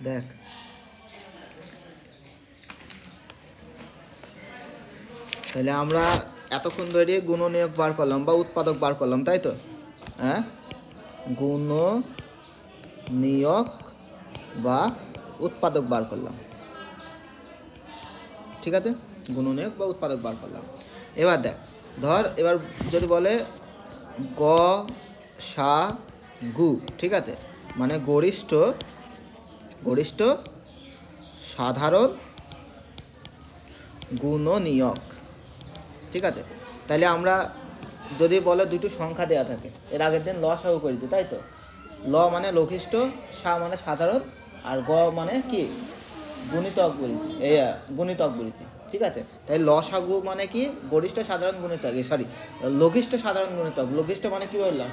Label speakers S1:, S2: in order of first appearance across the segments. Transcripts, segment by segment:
S1: দেখ তাহলে আমরা এতক্ষণ ধরে গুণনীয়ক বার করলাম বা উৎপাদক বার করলাম, তাই তো? হ্যাঁ, গুণনীয়ক বা উৎপাদক বার করলাম, ঠিক আছে? গুণনীয়ক বা উৎপাদক বার করলাম। এবার দেখ, ধর এবার যদি বলে গ সা গু, ঠিক আছে, মানে গরিষ্ঠ সাধারণ গুণনীয়ক, ঠিক আছে? তাহলে আমরা যদি বলে দুটো সংখ্যা দেওয়া থাকে, এর আগের দিন ল সহ করেছি, তাই তো? ল মানে লঘিষ্ঠ, সা মানে সাধারণ, আর গ মানে কি গুণিতক বলেছি, এই গুণিতক বলেছি, ঠিক আছে? তাই লসাগু মানে কি গরিষ্ঠ সাধারণ গুণিতক, লঘিষ্ঠ সাধারণ গুণিতক। লঘিষ্ঠ মানে কি বললাম,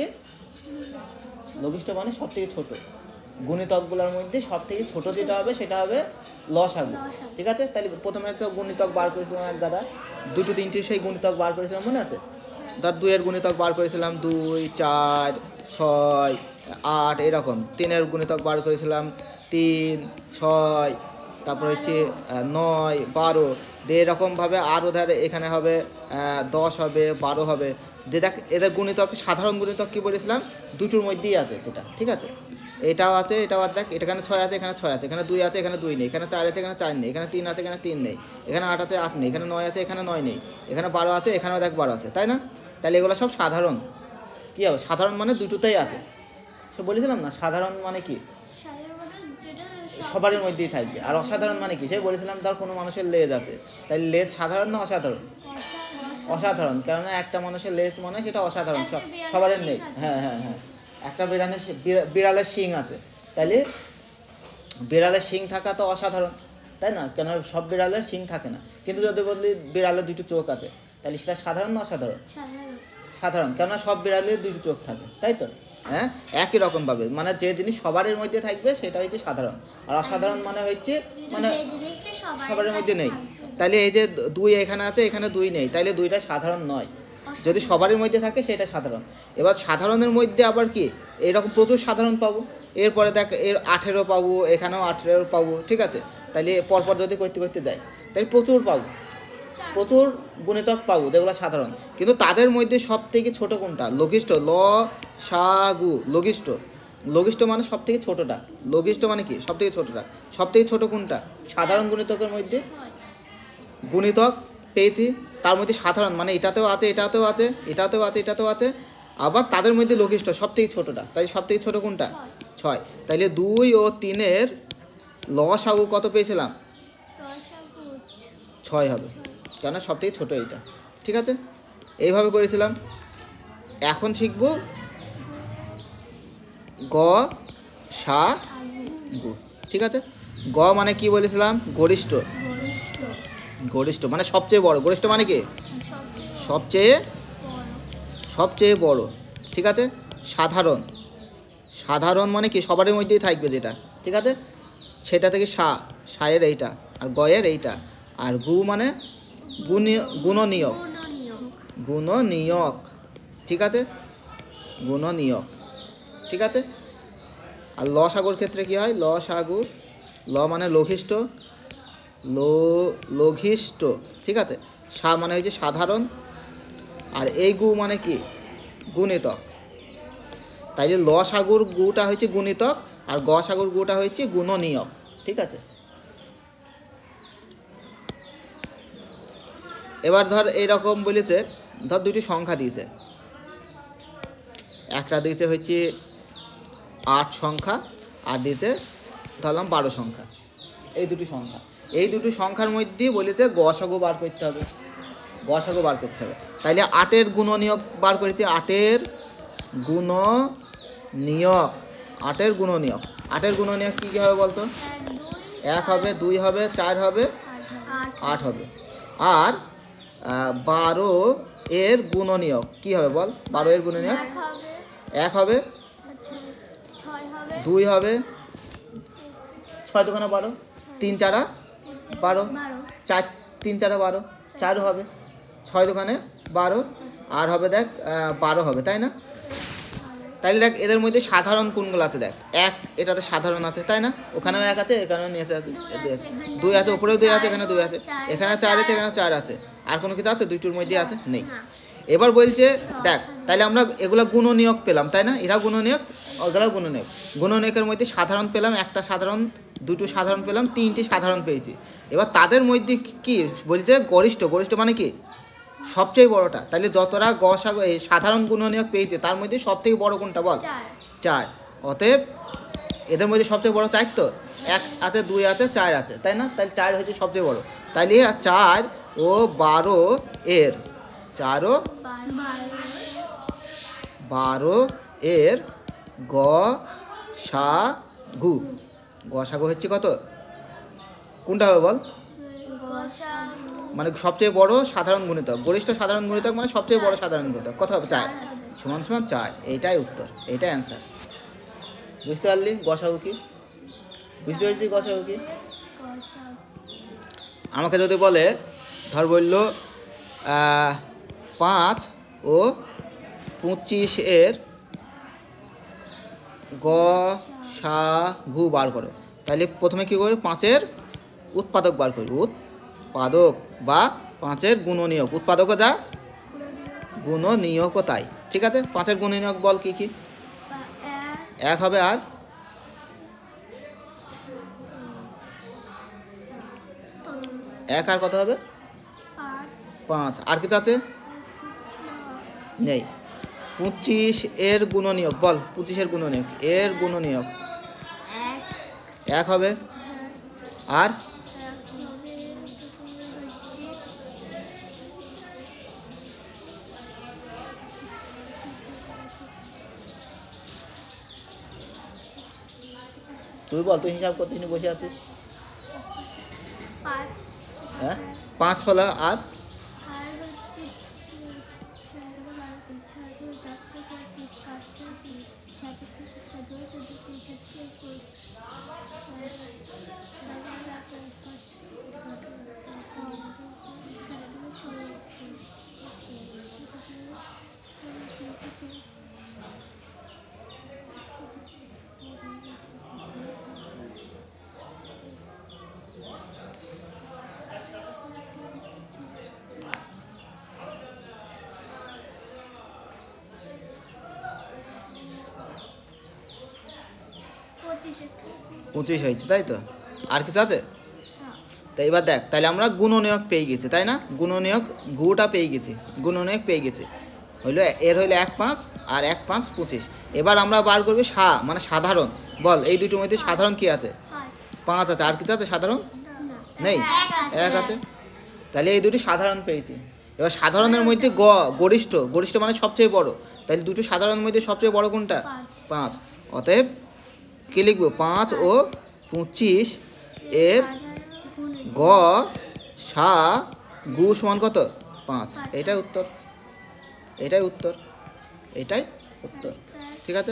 S1: লঘিষ্ঠ মানে সব থেকে ছোট গুণিতকগুলোর মধ্যে সব থেকে ছোট যেটা হবে সেটা হবে লসাগু, ঠিক আছে? তাহলে প্রথমে একটা গুণিতক বার করেছিলাম, এক গাদা দুটো তিনটে সেই গুণিতক বার করেছিলাম, মনে আছে? ধর 2-এর গুণিতক বার করেছিলাম 2, 4, 6, 8, এরকম। 3-এর গুণিতক বার করেছিলাম 3, 6, তারপর হচ্ছে 9, 12, দিয়ে এরকমভাবে আরও ধর এখানে হবে 10 হবে, 12 হবে। দিয়ে দেখ এদের গুণিতক সাধারণ গুণিতক কী বলেছিলাম, দুটোর মধ্যেই আছে সেটা, ঠিক আছে? এটাও আছে, এটাও আছে, দেখ এখানে 6 আছে, এখানে 6 আছে, এখানে 2 আছে, এখানে 2 নেই, এখানে 4 আছে, এখানে 4 নেই, এখানে 3 আছে, এখানে 3 নেই, এখানে 8 আছে, 8 নেই, এখানে 9 আছে, এখানে 9 নেই, এখানে 12 আছে, এখানেও দেখ 12 আছে, তাই না? তাহলে এগুলো সব সাধারণ। কী হবে সাধারণ মানে দুটোতেই আছে, সে বলেছিলাম না? সাধারণ মানে কি সবারই মধ্যেই থাকবে। আর অসাধারণ মানে কি, সে বলেছিলাম ধর কোনো মানুষের লেজ আছে, তাই লেজ সাধারণ না অসাধারণ? অসাধারণ, কেননা একটা মানুষের লেজ মানে সেটা অসাধারণ, সবারই নেই। হ্যাঁ হ্যাঁ হ্যাঁ, একটা বিড়ালের শিং আছে, তাইলে বিড়ালের শিং থাকা তো অসাধারণ, তাই না? কেন সব বিড়ালের শিং থাকে না। কিন্তু যদি বললি বিড়ালের দুটো চোখ আছে, তাহলে সেটা সাধারণ না অসাধারণ? সাধারণ, কেননা সব বিড়ালের দুটো চোখ থাকে, তাই তো? হ্যাঁ, একই রকমভাবে মানে যে জিনিস সবারই মধ্যে থাকবে সেটা হচ্ছে সাধারণ, আর অসাধারণ মানে হচ্ছে মানে সবার মধ্যে নেই। তাইলে এই যে 2 এখানে আছে, এখানে 2 নেই, তাইলে 2টা সাধারণ নয়। যদি সবারই মধ্যে থাকে সেটা সাধারণ। এবার সাধারণের মধ্যে আবার কি এরকম প্রচুর সাধারণ পাবো, এরপরে দেখ এর 18 পাবো, এখানেও 18 পাবো, ঠিক আছে? তাইলে পরপর যদি করতে যাই তাহলে প্রচুর পাবো, প্রচুর গুণিতক পাবো যেগুলো সাধারণ। কিন্তু তাদের মধ্যে সব থেকে ছোটো কোনটা? লঘিষ্ঠ, লসাগু, লঘিষ্ঠ মানে সব থেকে ছোটোটা। লঘিষ্ঠ মানে কি সব থেকে ছোটোটা। সব থেকে ছোটো কোনটা? সাধারণ গুণিতকের মধ্যে গুণিতক পেয়েছি, তার মধ্যে সাধারণ মানে এটাতেও আছে, এটাতেও আছে, এটাতেও আছে, এটাতেও আছে, আবার তাদের মধ্যে লঘিষ্ঠ সব থেকে ছোটোটা। তাই সব থেকে ছোটো কোনটা? 6। তাইলে 2 ও 3-এর লসাগু কত পেয়েছিলাম? 6 হবে, কেন সব থেকে ছোটো এইটা, ঠিক আছে? এইভাবে করেছিলাম। এখন শিখব গ সা গু, ঠিক আছে? গ মানে কি বলেছিলাম? গরিষ্ঠ মানে সবচেয়ে বড়। গরিষ্ঠ মানে কি সবচেয়ে বড়, ঠিক আছে? সাধারণ মানে কি সবারই মধ্যেই থাকবে যেটা, ঠিক আছে? সেটা থেকে সায়ের এইটা, আর গয়ের এইটা। আর গু মানে গুণনীয়ক, ঠিক আছে? গুণনীয়ক, ঠিক আছে? আর লসাগুর ক্ষেত্রে কি হয়? লসাগু, ল মানে লঘিষ্ঠ, ঠিক আছে? সা মানে হচ্ছে সাধারণ, আর এই গু মানে কি গুণিতক। তাইলে লসাগুর গুটা হচ্ছে গুণিতক, আর গসাগুর গুটা হচ্ছে গুণনীয়ক, ঠিক আছে? এবার ধর এইরকম বলেছে, ধর দুটি সংখ্যা দিয়েছে, একটা দিয়েছে হচ্ছে 8 সংখ্যা, আর দিয়েছে ধরলাম 12 সংখ্যা। এই দুটি সংখ্যার মধ্যে বলেছে গসাগু বার করতে হবে। তাইলে 8-এর গুণনীয়ক বার করেছি, 8-এর গুণনীয়ক কী হবে বলতো? 1 হবে, 2 হবে, 4 হবে, 8 হবে। আর 12-এর গুণনীয়ক কী হবে বল? 12-এর গুণনীয়ক 1 হবে, 2 হবে, 6 2 12, 3 4 12, 4 3 4 12, 4 হবে, 6 2 12, আর হবে দেখ 12 হবে, তাই না? তাইলে দেখ এদের মধ্যে সাধারণ কোনগুলো আছে, দেখ এক এটাতে সাধারণ আছে তাই না, ওখানেও এক আছে, এখানেও নিচে আছে, দুই আছে, উপরেও দুই আছে, এখানে দুই আছে, এখানে চার আছে, এখানে চার আছে, আর কোনো কিছু আছে দুইটোর মধ্যে আছে নেই। এবার বলছে দেখ তাহলে আমরা এগুলো গুণনীয়ক পেলাম তাই না, এরা গুণনীয়ক ওগুলো গুণনীয়ক। গুণনীয়কের মধ্যে সাধারণ পেলাম একটা সাধারণ, দুটো সাধারণ পেলাম, তিনটি সাধারণ পেয়েছি। এবার তাদের মধ্যে কি বলছে গরিষ্ঠ, গরিষ্ঠ মানে কি সবচেয়ে বড়টা। তাহলে যতটা গসাগু এই সাধারণ গুণনীয়ক পেয়েছে তার মধ্যে সব থেকে বড় কোনটা বল, চার। অতএব এদের মধ্যে সবচেয়ে বড় চার, তো এক আছে, দুই আছে, চার আছে তাই না, তাহলে চার হচ্ছে সবচেয়ে বড়। তাইলে 4 ও 12 এর 4 ও 12 এর গসাগু, গসাগু হচ্ছে কত, কোনটা হবে বল, মানে সবচেয়ে বড় সাধারণ গুণিতক, গরিষ্ঠ সাধারণ গুণিতক মানে সবচেয়ে বড় সাধারণ গুণিতক কত হবে, 4 সমান সমান 4। এইটাই উত্তর, এইটাই অ্যান্সার। বুঝতে পারলি গসাগু কি, বুঝতে পেরেছি গসাগু কি। আমাকে যদি বলে ধর বলল 5 ও 25 এর গসাগু বার করো, তাহলে প্রথমে কী করবে, 5-এর উৎপাদক বার করবে, উৎপাদক বা 5-এর গুণনীয়ক, উৎপাদকও যা গুণনীয়কও তাই, ঠিক আছে। 5-এর গুণনীয়ক বল কি কি, 1 হবে, আর 1 আর কত হবে, 5, আর কিছু আছে নেই। 25 এর গুণনীয়ক বল, 25 এর গুণনীয়ক, এর গুণনীয়ক 1 হবে, আর তুই বল, তুই হিসাব করতে বসে আছিস। 5 হলো, আর পঁচিশ হয়েছে তাই তো, আর কিছু আছে। তাই এবার দেখ তাহলে আমরা গুণনীয়ক পেয়ে গেছি তাই না, গুণনীয়ক গুটা পেয়ে গেছি, গুণনীয়ক পেয়ে গেছি, হইলো এর হইলো 1 5 আর 1 5 25। এবার আমরা বার করবো মানে সাধারণ, বল এই দুটোর মধ্যে সাধারণ কি আছে, 5 আছে, আর কিছু আছে সাধারণ নেই, 1 আছে, তাহলে এই দুটি সাধারণ পেয়েছি। এবার সাধারণের মধ্যে গরিষ্ঠ, গরিষ্ঠ মানে সবচেয়ে বড়, তাহলে দুটো সাধারণের মধ্যে সবচেয়ে বড় কোনটা, 5। অতএব কি লিখবো, 5 ও 25 এর গসাগু সমান কত, 5। এটাই উত্তর, এটাই উত্তর, এটাই উত্তর, ঠিক আছে।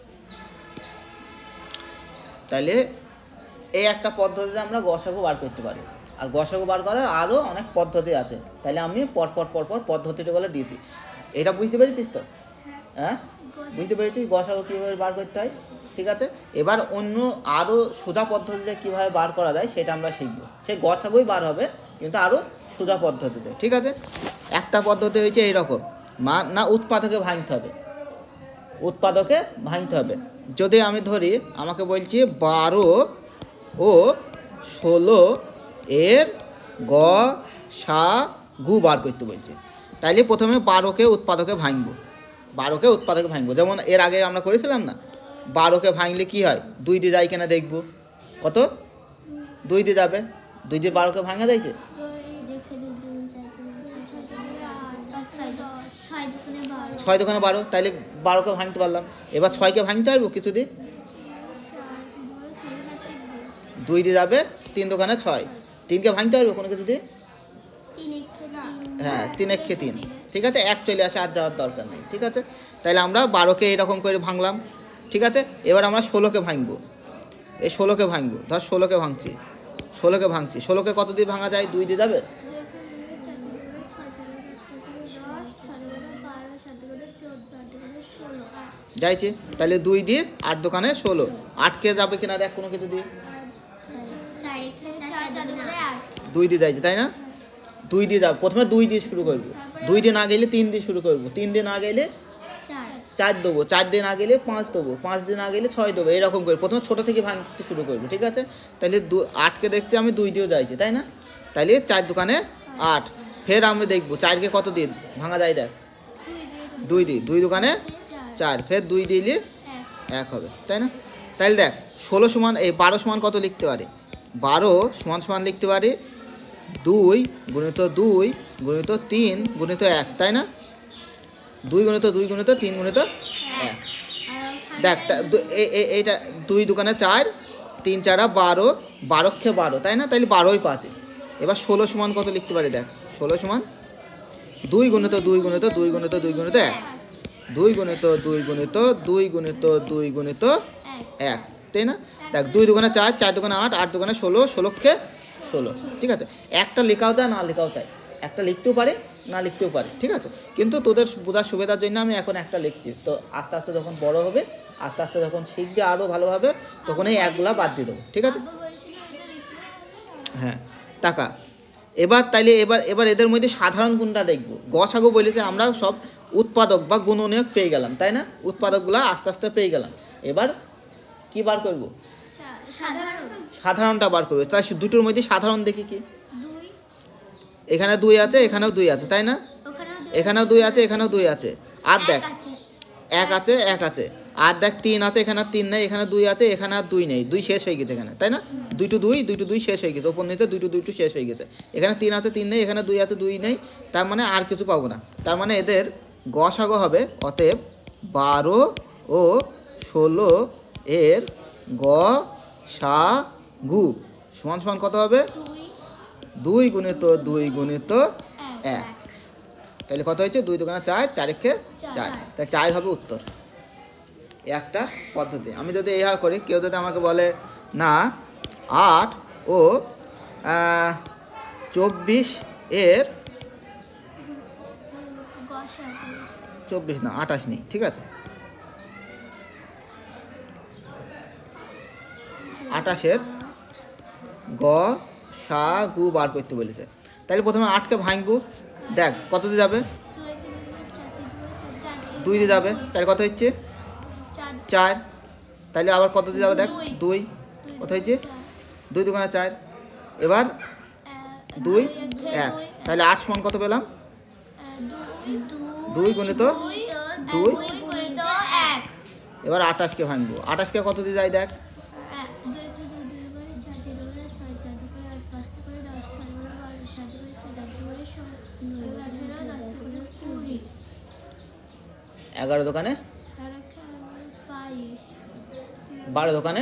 S1: তাহলে এই একটা পদ্ধতিতে আমরা গসাগু বার করতে পারি, আর গসাগু বার করার আরও অনেক পদ্ধতি আছে, তাহলে আমি পরপর পদ্ধতিটা বলে দিয়েছি। এটা বুঝতে পেরেছিস তো, হ্যাঁ বুঝতে পেরেছিস গসাগু কীভাবে বার করতে হয়, ঠিক আছে। এবার অন্য আরও সোজা পদ্ধতিতে কীভাবে বার করা যায় সেটা আমরা শিখব, সেই গসাগুই বার হবে কিন্তু আরও সোজা পদ্ধতিতে, ঠিক আছে। একটা পদ্ধতি হয়েছে এইরকম, না উৎপাদকে ভাঙতে হবে, উৎপাদকে ভাঙতে হবে। যদি আমি ধরি আমাকে বলছি 12 ও 16 এর গসাগু বার করতে বলছি, তাইলে প্রথমে 12কে উৎপাদকে ভাঙবো, 12কে উৎপাদকে ভাঙবো, যেমন এর আগে আমরা করেছিলাম না, 12কে ভাঙলে কি হয়, 2 দিয়ে যায় কিনা দেখবো, কত 2 দিয়ে যাবে, 2 দিয়ে 12কে ভাঙা যাইছে, 6 দোকানে 12, তাইলে 12কে ভাঙতে পারলাম। এবার 6কে ভাঙতে পারবো কিছু দিয়ে, 2 দিয়ে যাবে, 3 দোকানে 6, 3কে ভাঙতে পারবো কোনো কিছু দিয়ে, হ্যাঁ 3 1 3, ঠিক আছে, 1 চলে আসে, আর যাওয়ার দরকার নেই, ঠিক আছে। তাইলে আমরা 12কে এরকম করে ভাঙলাম, ঠিক আছে। এবার আমরা 16কে ভাঙবো, এই 16কে ভাঙবো, ধর 16কে ভাঙছি, 16কে কত দিয়ে ভাঙা যায়, 2 দিয়ে যাবে, যাইছে, তাহলে 2 দিয়ে 8 দোকানে 16, 8কে যাবে কিনা দেখ কোনো কিছু দিয়ে, 2 দিয়ে যাইছে তাই না, 2 দিয়ে যাবে, প্রথমে 2 দিয়ে শুরু করবো, 2 দিয়ে না গেলে 3 দিয়ে শুরু করবো, 3 দিয়ে না গেলে 4 দেবো, 4 দিয়ে না গেলে 5 দেবো, 5 দিয়ে না গেলে 6 দেবো, এরকম করে প্রথমে ছোটো থেকে ভাঙতে শুরু করবো, ঠিক আছে। তাহলে 8কে দেখছি আমি 2 দিয়েও যাইছে তাই না, তাহলে 4 দোকানে 8, ফের আমি দেখবো 4কে কত দিয়ে ভাঙা যায় দেখ, 2 দিয়ে, 2 দোকানে 4, ফের 2 দিলে 1 হবে তাই না। তাহলে দেখ 16 সমান এই 12 সমান কত লিখতে পারি, 12 সমান সমান লিখতে পারি 2 গুণিত 2 গুণিত 3 গুণিত 1 তাই না, 2 গুণিত 2 গুণিত 3 গুণিত 1, দেখ এইটা 2 দোকানে 4, 3 4 12, 12কে 12 তাই না, তাহলে 12ই পাচ্ছে। এবার 16 সমান কত লিখতে পারি দেখ, 16 সমান 2 গুণিত 2 গুণিত 2 গুণিত 2 গুণিত 1, 2 গুণিত 2 গুণিত 2 গুণিত 2 গুণিত 1 তাই না। দেখ 2 দোকানে 4, 4 দোকানে 8, 8 দোকানে 16, 16কে 16, ঠিক আছে। একটা লেখাও যায় না লেখাও তাই, একটা লিখতেও পারে না লিখতেও পারে, ঠিক আছে। কিন্তু তোদের বোঝার সুবিধার জন্য আমি এখন একটা লিখছি, তো আস্তে আস্তে যখন বড় হবে, আস্তে আস্তে যখন শিখবে আরও ভালোভাবে, তখন এই একগুলা বাদ দিয়ে দেবো, ঠিক আছে। হ্যাঁ টাকা, এবার তাইলে এবার এদের মধ্যে সাধারণ কোনটা দেখবো, গসাগু বলেছে আমরা সব উৎপাদক বা গুণনীয়ক পেয়ে গেলাম তাই না, উৎপাদকগুলো আস্তে আস্তে পেয়ে গেলাম, এবার কি বার করব, সাধারণটা বার করবে। তাই দুটোর মধ্যে সাধারণ দেখি কি, এখানে 2 আছে এখানেও 2 আছে তাই না, এখানেও 2 আছে এখানেও 2 আছে, আর দেখ 1 আছে 1 আছে, আর দেখ 3 আছে এখানে 3 নেই, এখানে 2 আছে এখানে আর 2 নেই, 2 শেষ হয়ে গেছে এখানে তাই না, 2 টু 2 শেষ হয়ে গেছে, ওপর নিচে 2 টু 2 শেষ হয়ে গেছে, এখানে 3 আছে 3 নেই, এখানে 2 আছে 2 নেই, তার মানে আর কিছু পাবো না, তার মানে এদের গসাগু হবে, অতএব 12 ও 16 এর গসাগু সমান সমান কত হবে, 2 গুণিত 2 গুণিত 1, তাহলে কত হয়েছে, 2 দোকানে 4, 4কে 4, তাহলে 4 হবে উত্তর। একটা পদ্ধতি। আমি যদি এইভাবে করি, কেউ যদি আমাকে বলে না 8 ও 24 এর 24 না 28 নেই, ঠিক আছে, 28-এর গসাগু বার করতে বলেছে, তাহলে প্রথমে 8কে ভাঙবো, দেখ কত দিয়ে যাবে, 2 দিয়ে যাবে, তাহলে কত হচ্ছে 4, তাহলে আবার কত দিয়ে যাবে দেখ 2, কত হয়েছে 2 দোকানে 4, এবার 2 1, তাহলে 8 সমান কত পেলাম, 2 গুণিত 2, এবার 28কে ভাঙবো, 28কে কত দিয়ে যায় দেখ, 11 দোকানে 12 দোকানে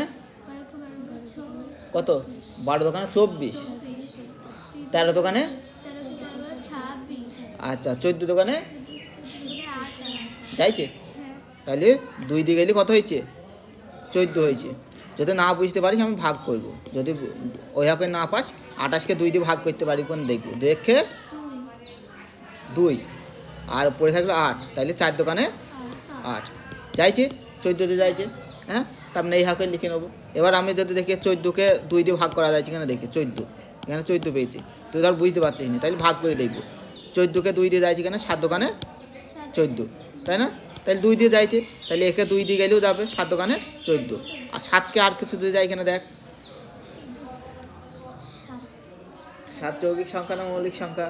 S1: কত, 12 দোকানে 24, 13 দোকানে, আচ্ছা 14 দোকানে যাইছে, তাহলে 2 দিয়ে গেলে কত হয়েছে 14 হয়েছে। যদি না বুঝতে পারিস আমি ভাগ করব, যদি ওইভাবে না পাস 28কে 2 দিয়ে ভাগ করতে পারি কোন দেখবো, দেখে 2 আর পড়ে থাকলো 8, তাহলে 4 দোকানে 8 যাইছে, 14 দিয়ে যাইছে, হ্যাঁ তার মানে এইভাবে লিখে নেবো। এবার আমি যদি দেখি 14কে 2 দিয়ে ভাগ করা যাচ্ছে কিনা দেখি, 14 এখানে 14 পেয়েছি, তুই ধর বুঝতে পারছিস না, তাহলে ভাগ করে দেখবো, 14কে 2 দিয়ে যাইছে কিনা, 7 দোকানে 14 তাই না, তাহলে 2 দিয়ে যাইছে, তাহলে একে 2 দিয়ে গেলেও যাবে, 7 দোকানে 14, আর 7কে আর কিছু দিয়ে যায় এখানে দেখ, 7 যৌগিক সংখ্যা না মৌলিক সংখ্যা,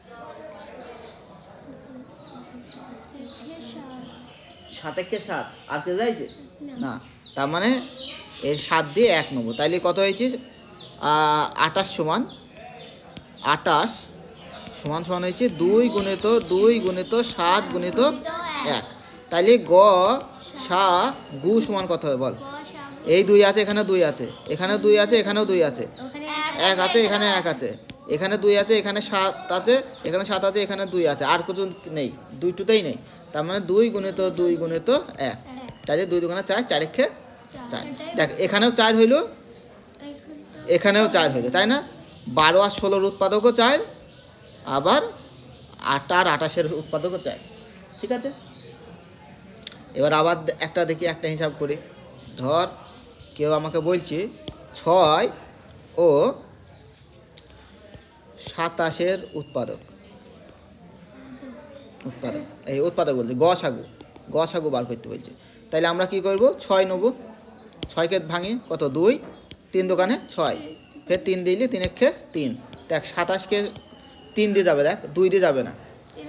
S1: 7 7 আর কে যাইছে না, তার মানে এর 7 দিয়ে 1 নেবো, তাইলে কত হয়েছে 28 সমান 28 সমান সমান হয়েছে 2 গুণিত 2 গুণিত 7 গুণিত 1, তাইলে গসাগু সমান কত হবে বল, এই 2 আছে এখানে 2 আছে, এখানেও 2 আছে এখানেও 2 আছে, 1 আছে এখানে 1 আছে, এখানে 2 আছে এখানে 7 আছে, এখানে 7 আছে এখানে 2 আছে, আর কিছু নেই, দুইটাই নেই, তার মানে 2 গুণিত 2 গুণিত 1, তাহলে 2 দোকানে 4, 4-এ 4, দেখ এখানেও 4 হইল এখানেও 4 হইল তাই না, 12 আর 16-র উৎপাদকও 4, আবার 8 আর 28-এর উৎপাদকও 4, ঠিক আছে। এবার আবার একটা দেখি, একটা হিসাব করি। ধর কেউ আমাকে বলছে 6 ও 27 উৎপাদক, এই উৎপাদক বলছে গসাগু বার করতে বলছে। তাইলে আমরা কি করব, 6 নেব, 6কে ভাঙি কত, 2, 3 দোকানে 6, ফের 3 দিলে 3 একে 3, দেখ 27কে 3 দিয়ে যাবে, দেখ 2 দিয়ে যাবে না।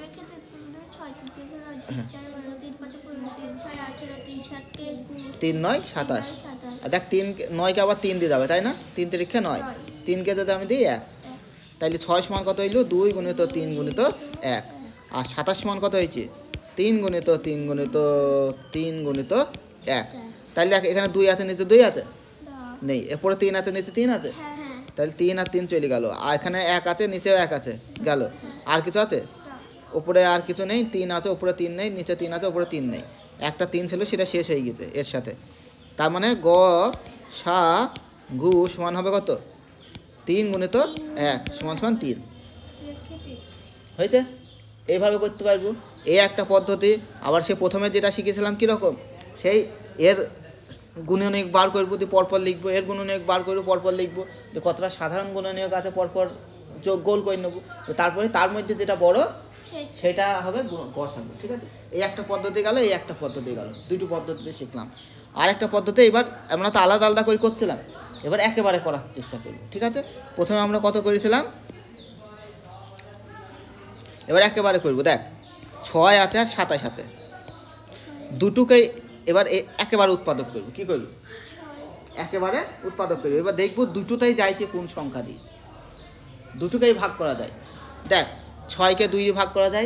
S1: 3 9 27, আর দেখ 3 9কে আবার 3 দিয়ে যাবে, তাই না? 3 3 9, 3কে যদি আমি দিই 1, তাইলে 6 সমান কত হইল, 2 গুণিত 3 গুণিত 1, আর 27 সমান কত হয়েছে, 3 গুণিত 3 গুণিত 3 গুণিত 1। তাহলে দেখ এখানে 2 আছে, নিচে 2 আছে নেই, এরপরে 3 আছে, নিচে 3 আছে, তাহলে 3 আর 3 চলে গেল, আর এখানে 1 আছে, নিচেও 1 আছে, গেল। আর কিছু আছে উপরে, আর কিছু নেই, 3 আছে, উপরে 3 নেই, নিচে 3 আছে, উপরে 3 নেই, একটা 3 ছিল সেটা শেষ হয়ে গেছে এর সাথে। তার মানে গ সা গু সমান হবে কত, 3 গুণিত 1 সমান সমান 3 হয়েছে। এইভাবে করতে পারবো, এই একটা পদ্ধতি। আবার সে প্রথমে যেটা শিখেছিলাম কীরকম, সেই এর গুণনীয়ক বার করবো, দিয়ে পরপর লিখবো, এর গুণনীয়ক বার করবো, পরপর লিখবো, যে কতটা সাধারণ গুণনীয়ক আছে পরপর যোগ গোল করে নেবো, তো তারপরে তার মধ্যে যেটা বড় সেটা হবে গসাগু। ঠিক আছে, এই একটা পদ্ধতি গেল, এই একটা পদ্ধতি গেল, দুটো পদ্ধতি শিখলাম। আর একটা পদ্ধতি এবার আমরা তো আলাদা আলাদা করে করছিলাম, এবার একেবারে করার চেষ্টা করবো। ঠিক আছে, প্রথমে আমরা কত করেছিলাম, এবার একেবারে করবো। দেখ 6 আছে আর 27 আছে, দুটোকেই এবার একেবারে উৎপাদক করবো। কি করবো, একেবারে উৎপাদক করবো। এবার দেখবো দুটোতেই যাইছে কোন সংখ্যা দিয়ে, দুটোকেই ভাগ করা যায়। দেখ 6কে 2 দিয়ে ভাগ করা যায়,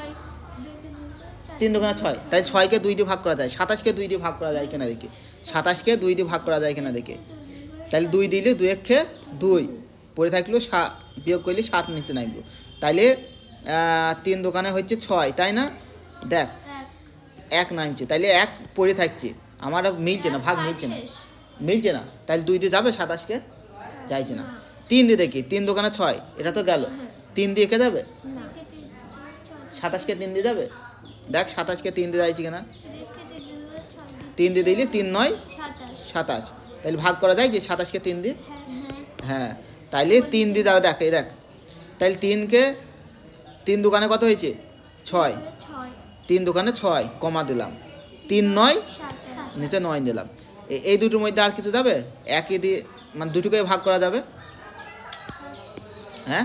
S1: 3 দুগুণে 6, তাই 6কে 2 দিয়ে ভাগ করা যায়। 27কে 2 দিয়ে ভাগ করা যায় কিনা দেখি, 27কে 2 দিয়ে ভাগ করা যায় কিনা দেখি। তাহলে 2 দিলে 2 একে 2, পড়ে থাকলো বিয়োগ করলে 7 নিচে নামলো, তাইলে 3 দোকানে হচ্ছে 6, তাই না? দেখ 1 নামছে, তাইলে 1 পড়ে থাকছে, আমার মিলছে না, ভাগ মিলছে না, তাহলে 2 দিয়ে যাবে 27কে, যাইছে না। 3 দিয়ে দেখি, 3 দোকানে 6, এটা তো গেল, 3 দিয়ে কে যাবে, 27কে 3 দিয়ে যাবে। দেখ 27কে 3 দিয়ে যাইছে কিনা, 3 দিয়ে দিলে 3 9 27, তাহলে ভাগ করা যায় যে 27কে 3 দিয়ে, হ্যাঁ, তাইলে 3 দিয়ে যাবে। দেখ এই দেখ, তাহলে 3কে 3 দোকানে কত হয়েছে, 6, 3 দোকানে 6 কমা দিলাম, 3 9 নিচে 9 দিলাম। এই দুটোর মধ্যে আর কিছু যাবে, একই দিয়ে মানে দুটোকে ভাগ করা যাবে। হ্যাঁ,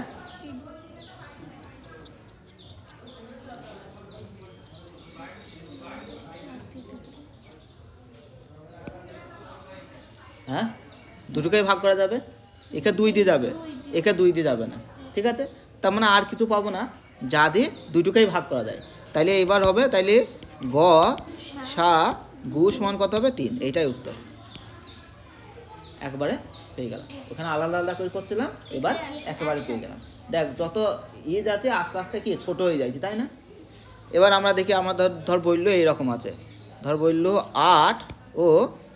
S1: হ্যাঁ, দুটোকেই ভাগ করা যাবে। একে 2 দিয়ে যাবে, একে 2 দিয়ে যাবে না। ঠিক আছে, তার মানে আর কিছু পাবো না, যা দিয়ে দুটোকেই ভাগ করা যায়। তাইলে এবার হবে, তাইলে গ সা গু সমান কত হবে, 3, এইটাই উত্তর। একবারে পেয়ে গেলাম, ওখানে আলাদা আলাদা করে করছিলাম, এবার একেবারে পেয়ে গেলাম। দেখ যত যাচ্ছে আস্তে আস্তে কি ছোট হয়ে যাচ্ছে, তাই না? এবার আমরা দেখি, আমার ধর বললো এইরকম আছে, ধর বললো 8 ও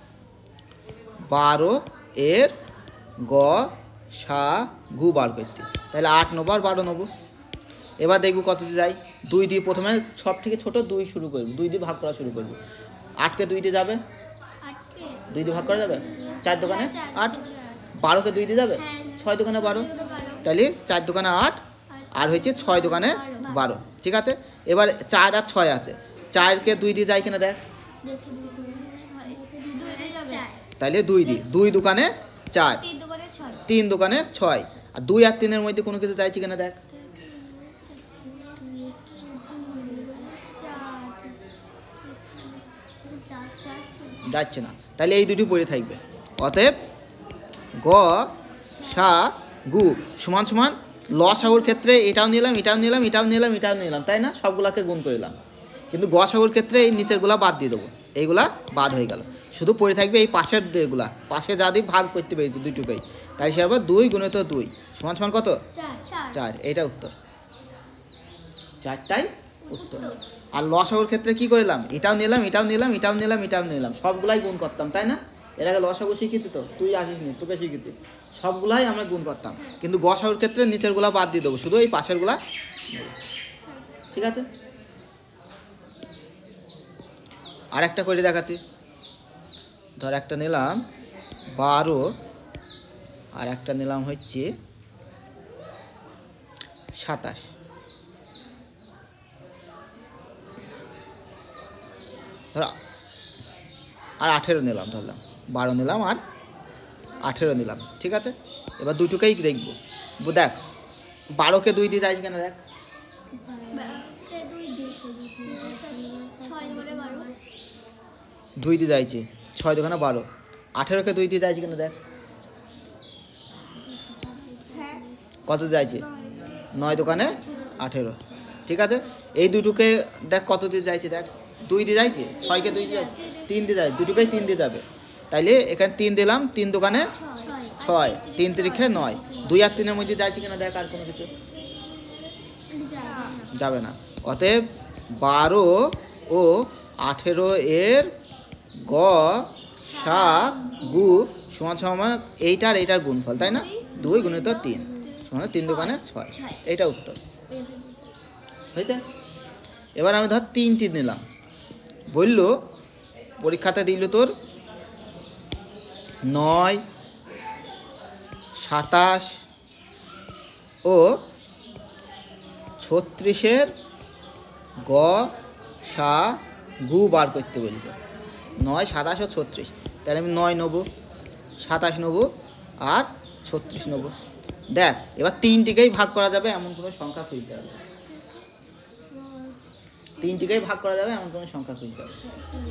S1: 12 এর গ সা গু বার করতে, তাহলে 8 নেবো আর 12 নেবো। এবার দেখবো কত দিয়ে যাই, 2 দিয়ে প্রথমে সব থেকে ছোটো 2 শুরু করবো, 2 দিয়ে ভাগ করা শুরু করবো। 8কে 2 দিয়ে যাবে, 2 দিয়ে ভাগ করা যাবে, 4 দোকানে 8, 12কে 2 দিয়ে যাবে, 6 দোকানে 12, তাহলে 4 দোকানে 8, আর হয়েছে 6 দোকানে 12। ঠিক আছে, এবার 4 আর 6 আছে, 4কে 2 দিয়ে যায় কিনা দেখ, তাহলে 2 দিয়ে, 2 দোকানে 4, 3 দোকানে 6, আর 2 আর 3 এর মধ্যে কোনো কিছু চাইছে কিনা দেখ, যাচ্ছে না, তাহলে এই দুটি পড়ে থাকবে। অতএব গ সা গু সমান সমান লসাগুর ক্ষেত্রে এটাও নিলাম, এটাও নিলাম, এটাও নিলাম, এটাও নিলাম, তাই না? সবগুলাকে গুণ করলাম, কিন্তু গসাগুর ক্ষেত্রে এই নিচেরগুলা বাদ দিয়ে দেবো, এইগুলা বাদ হয়ে গেল, শুধু পড়ে থাকবে এই পাশের দিকগুলা, পাশে যা দিয়ে ভাগ করতে পেরেছি দুটোকেই, তাই সে আবার 2 গুণিত 2 সমান সমান কত, 4, এইটা উত্তর, 4টাই উত্তর। আর লসাগুর ক্ষেত্রে কি করলাম, এটাও নিলাম, এটাও নিলাম, এটাও নিলাম, এটাও নিলাম, সবগুলাই গুণ করতাম, তাই না? এর আগে লসাগু শিখেছি তো, তুই আসিস নি, তোকে শিখেছি, সবগুলাই আমরা গুণ করতাম, কিন্তু গসাগুর ক্ষেত্রে নিচেরগুলা বাদ দিয়ে দেবো, শুধু এই পাশেরগুলা। ঠিক আছে, আর একটা করে দেখাচ্ছি। ধর একটা নিলাম 12 আর একটা নিলাম হচ্ছে 27। ধর আর 18 নিলাম, ধরলাম 12 নিলাম আর 18 নিলাম, ঠিক আছে। এবার দুটোকেই দেখবো। দেখ 12কে 2 দিয়ে যাইছে কেন, দেখ 2 দিয়ে যাইছে, 6 দোকানে 12। 18কে 2 দিয়ে যাইছে কেন, দেখ কত যাইছে, 9 দোকানে 18, ঠিক আছে। এই দুটোকে দেখ কত দিয়ে যাইছে, দেখ 2 দিয়ে যাইছে, 6কে 2 দিয়ে যাইছে, 3 দিয়ে যাইছে, দুটোকেই 3 দিয়ে যাবে। তাইলে এখানে 3 দিলাম, 3 দোকানে 6, 3 তিরিখে 9, 2 আর 3-এর মধ্যে যাইছে কিনা দেখ, আর কোনো কিছু যাবে না। অতএব 12 ও 18 এর গ সা গু সমান সমান এইটার এইটার গুণফল, তাই না? 2 গুণিত 3 সমান 3 দোকানে 6, এইটা উত্তর হয়েছে। এবার আমি ধর 3টি নিলাম, বললো পরীক্ষাতে দিল তোর 9, 27 ও 36-এর গ সা গু বার করতে বলছে। 9, 27 ও 36, তাহলে আমি 9 নেব, 27 নেব আর 36 নেব। দেখ এবার 3টিকেই ভাগ করা যাবে এমন কোনো সংখ্যা খুঁজতে হবে, 3টিকেই ভাগ করা যাবে এমন কোনো সংখ্যা খুঁজতে হবে।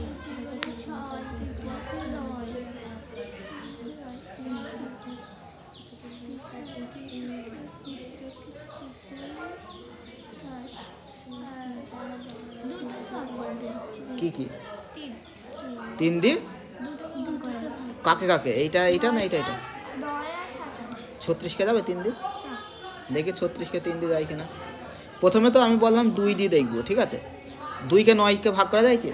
S1: কি কি 3 দিয়ে কাকে কাকে, এইটা এইটা না এইটা এইটা, 36কে যাবে 3 দিয়ে, দেখি 36কে 3 দিয়ে যায় কিনা। প্রথমে তো আমি বললাম 2 দিয়ে দেখবো, ঠিক আছে। 2কে 9কে ভাগ করা যায়ছে,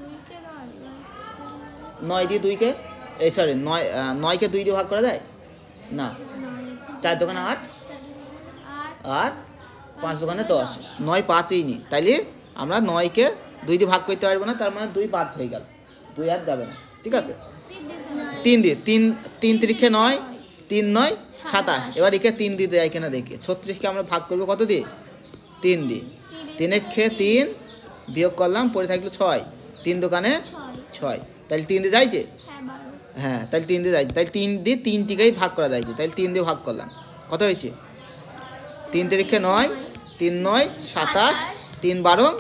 S1: 9 দিয়ে 2কে, এই সরি 9কে 2 দিয়ে ভাগ করা যায় না, 4 দোকানে 8 আর 5 দোকানে 10, 9 5ই নি, তাইলে আমরা 9কে 2 দিয়ে ভাগ করতে পারবো না, তার মানে 2 বাদ হয়ে গেল, 2 আর যাবে না, ঠিক আছে। 3 দিয়ে 3 তিরিখে 9, 3 9 27, এবার একে 3 দিয়ে দেয় কিনা দেখি। 36কে আমরা ভাগ করবো কত দিয়ে, 3 দিয়ে, 3 খেয়ে 3 বিয়োগ করলাম, পরে থাকলো 6, 3 দোকানে 6, তাহলে 3 দিয়ে যাইছে, হ্যাঁ তাহলে 3 দিয়ে যাইছে, তাহলে 3 দিয়ে 3টিকেই ভাগ করা যাইছে, তাহলে 3 দিয়ে ভাগ করলাম, কত হয়েছে 3 তিরিখে 9, 3 9 27, 3 12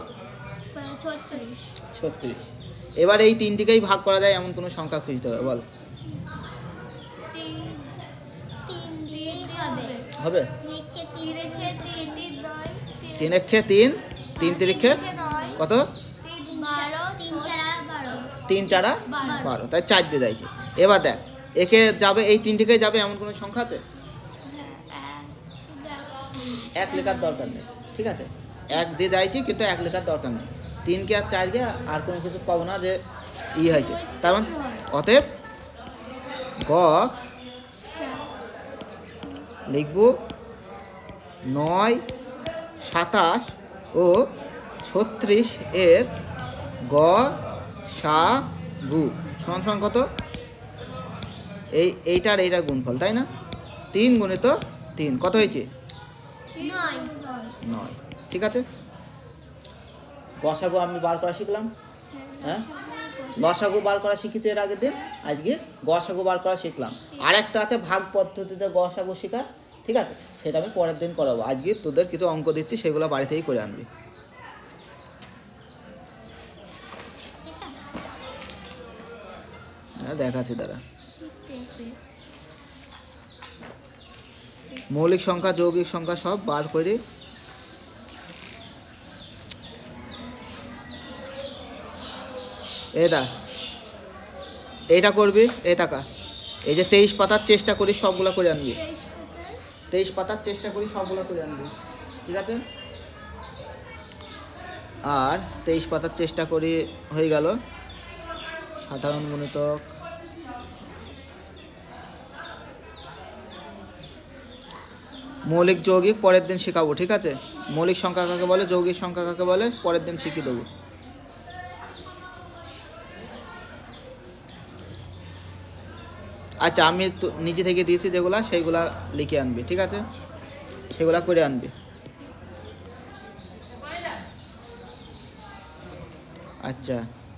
S1: 36। এবার এই 3টিকেই ভাগ করা যায় এমন কোনো সংখ্যা খুঁজতে হবে, বল হবে। 3 খেয়ে 3, 3 তিরিখে কত, 3 4 12, তাই 4 দিয়ে যাইছে। এবার দেখ একে যাবে, এই 3টিকে যাবে এমন কোনো সংখ্যা আছে, 1 লেখার দরকার নেই, ঠিক আছে। 1 দিয়ে যাইছি কিন্তু 1 লেখার দরকার নেই, 3কে আর 4কে আর কোনো কিছু পাবো না যে ই হয়েছে, তার মানে অতএব গ লিখব 9, 27 ও 36 এর গ সা গু সমান সমান কত, এইটার এইটার গুণফল, তাই না? 3 গুণিত 3 কত হয়েছে, 9, ঠিক আছে। গসাগু আমি বার করা শিখলাম, হ্যাঁ লসাগু বার করা শিখেছি এর আগের দিন, আজকে গসাগু বার করা শিখলাম। আর একটা আছে ভাগ পদ্ধতিতে গসাগু শেখা, ঠিক আছে, সেটা আমি পরের দিন করাবো। আজকে তোদের কিছু অঙ্ক দিচ্ছি, সেগুলো বাড়ি থেকেই করে আনবি। হ্যাঁ দেখাচ্ছি দাঁড়া। মৌলিক সংখ্যা যৌগিক সংখ্যা সব বার করে এইটা করবি, এই টাকা এই যে 23 পাতার চেষ্টা করি সবগুলো করে আনবি, 23 পাতার চেষ্টা করি সবগুলো করে আনবি, ঠিক আছে। আর 23 পাতার চেষ্টা করি হয়ে গেল সাধারণ গুণিতক, মৌলিক যৌগিক পরের দিন শেখাবো, ঠিক আছে। মৌলিক সংখ্যা কাকে বলে, যৌগিক সংখ্যা কাকে বলে পরের দিন শিখিয়ে দেবো। আচ্ছা আমি তো নিচে থেকে দিয়েছি যেগুলা সেইগুলা লিখে আনবি, ঠিক আছে, সেগুলা করে আনবি। আচ্ছা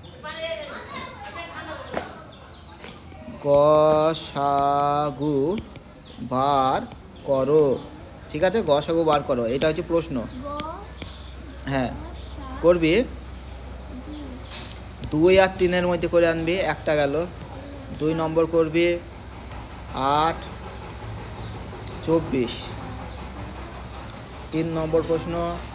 S1: গসাগু বার করো, ঠিক আছে, গসাগু বার করো, এটা হচ্ছে প্রশ্ন। হ্যাঁ করবি, 2 আর 3-এর মধ্যে করে আনবি, একটা গেল। 2 নম্বর করবি 8 24, 3 নম্বর প্রশ্ন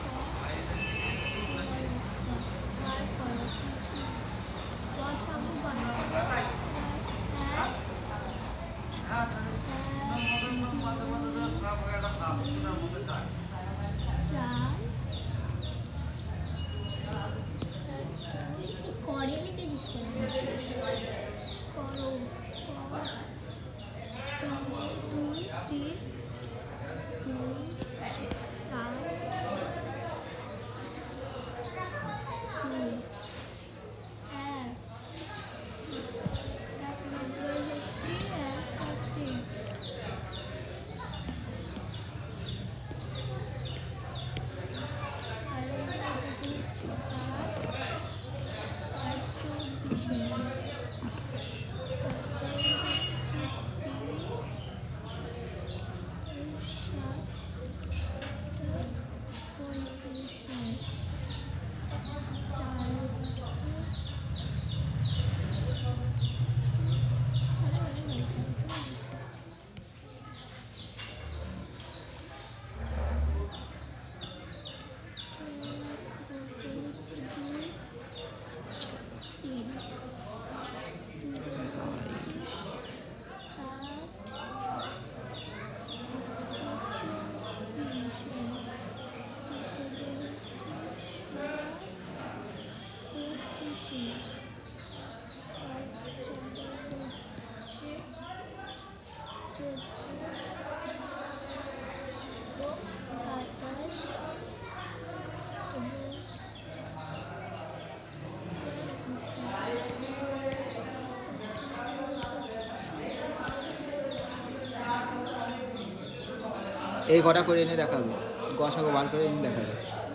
S1: এই কটা করে এনে দেখাবে, গসাগু বার করে এনে দেখাবে।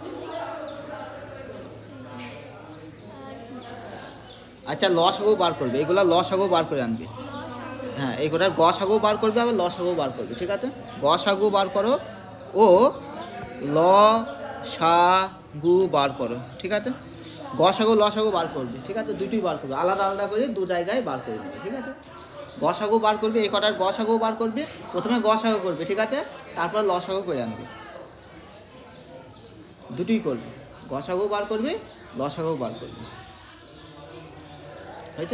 S1: আচ্ছা লসাগু বার করবে, এগুলা লসাগু বার করে আনবে। হ্যাঁ এই কটার গসাগু বার করবে, আবার লসাগু বার করবে, ঠিক আছে, গসাগু বার করো ও লসাগু বার করো, ঠিক আছে, গসাগু লসাগু বার করবে, ঠিক আছে, দুটোই বার করবে, আলাদা আলাদা করে 2 জায়গায় বার করে দেবে, ঠিক আছে। গসাগু বার করবে, এই কটার গসাগু বার করবে, প্রথমে গসাগু করবে, ঠিক আছে, তারপর লসাগু করে আনবে, দুটোই করবে, গসাগু বার করবে, লসাগু বার করবে, হয়েছে।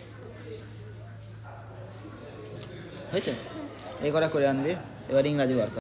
S1: হয়েছে, এই কটা করে আনবে, এবার ইংরাজি বার কর।